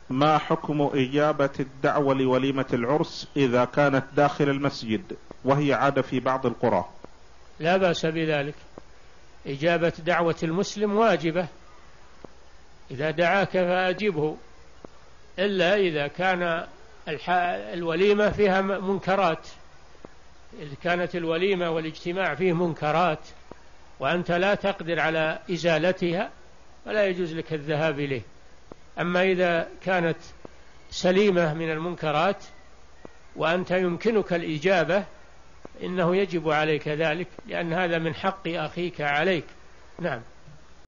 ما حكم إجابة الدعوة لوليمة العرس إذا كانت داخل المسجد وهي عادة في بعض القرى؟ لا بأس بذلك، إجابة دعوة المسلم واجبة، إذا دعاك فأجبه، إلا إذا كان الوليمة فيها منكرات، إذا كانت الوليمة والاجتماع فيه منكرات وأنت لا تقدر على إزالتها فلا يجوز لك الذهاب إليه. أما إذا كانت سليمة من المنكرات وأنت يمكنك الإجابة إنه يجب عليك ذلك، لأن هذا من حق أخيك عليك. نعم.